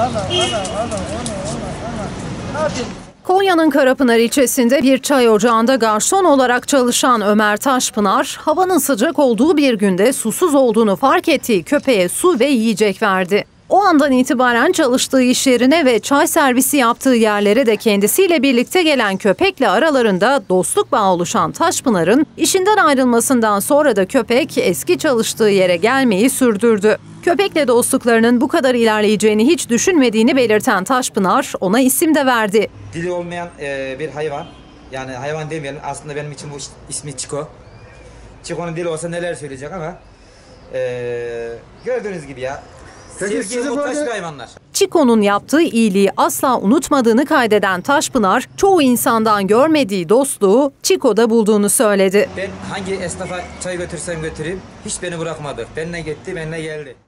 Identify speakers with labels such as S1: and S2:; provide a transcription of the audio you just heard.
S1: Ne yapıyorsun?
S2: Konya'nın Karapınar ilçesinde bir çay ocağında garson olarak çalışan Ömer Taşpınar, havanın sıcak olduğu bir günde susuz olduğunu fark ettiği köpeğe su ve yiyecek verdi. O andan itibaren çalıştığı iş yerine ve çay servisi yaptığı yerlere de kendisiyle birlikte gelen köpekle aralarında dostluk bağı oluşan Taşpınar'ın işinden ayrılmasından sonra da köpek eski çalıştığı yere gelmeyi sürdürdü. Köpekle dostluklarının bu kadar ilerleyeceğini hiç düşünmediğini belirten Taşpınar ona isim de verdi.
S1: Dili olmayan bir hayvan. Yani hayvan demeyelim, aslında benim için bu ismi Çiko. Çiko'nun dili olsa neler söyleyecek ama gördüğünüz gibi ya. Sevgiye muhtaç bir hayvanlar.
S2: Çiko'nun yaptığı iyiliği asla unutmadığını kaydeden Taşpınar, çoğu insandan görmediği dostluğu Çiko'da bulduğunu söyledi.
S1: Ben hangi esnafa çay götürsem götüreyim, hiç beni bırakmadı. Benimle gitti, benimle geldi.